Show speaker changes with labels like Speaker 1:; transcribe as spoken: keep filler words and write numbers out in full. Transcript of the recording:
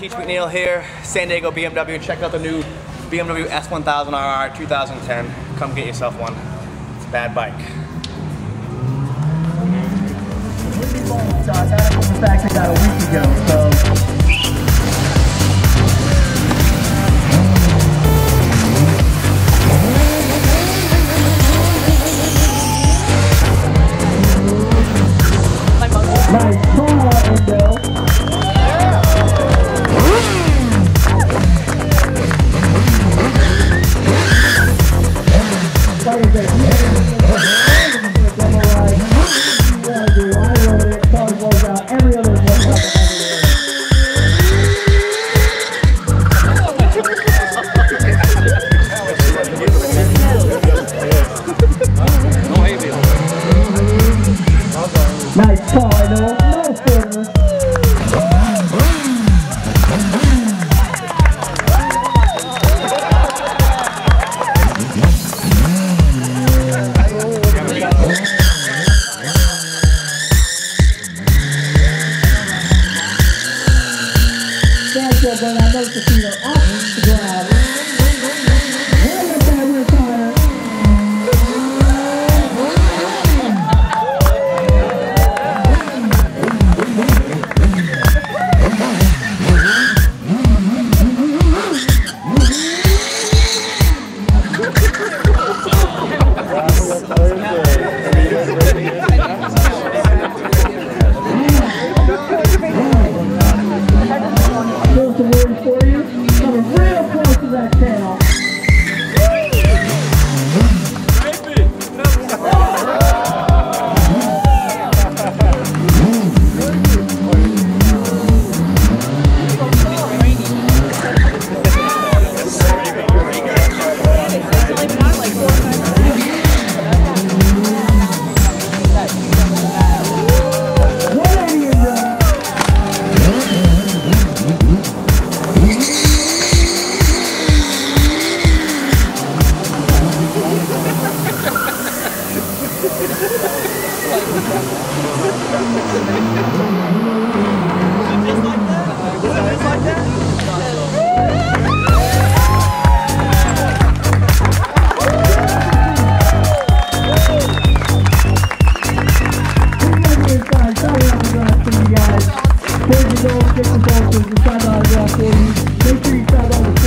Speaker 1: Keach McNeil here, San Diego B M W. Check out the new B M W S one thousand R R two thousand ten. Come get yourself one. It's a bad bike.
Speaker 2: So I had a couple stacks I got a week ago, so. Nice try, Endo. Nice car, no, no further. Thank you, but I know the feet are off the ground. Well, if that we're tired. Here's some words for you. Coming real close to that tail. Here's your goals, get your goals, decide how to draw for you. Make sure you try all the